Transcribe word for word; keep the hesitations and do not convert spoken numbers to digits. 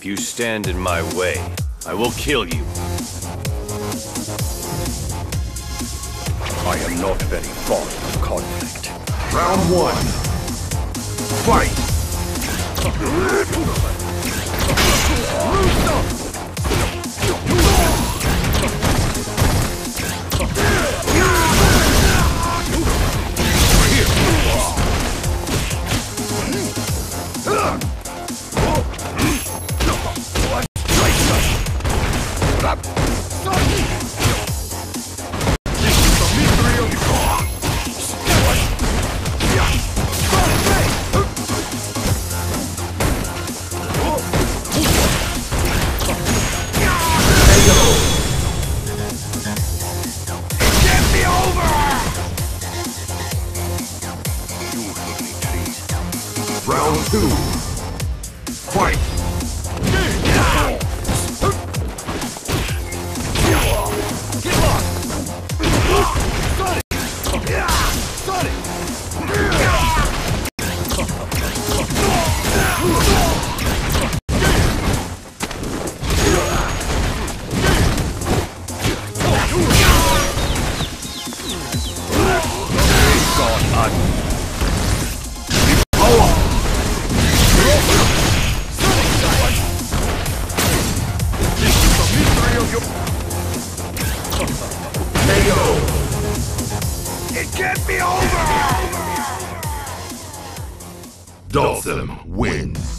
If you stand in my way, I will kill you. I am not very fond of conflict. Round one. Fight! Round two. Fight! It can't be over! Dhalsim wins.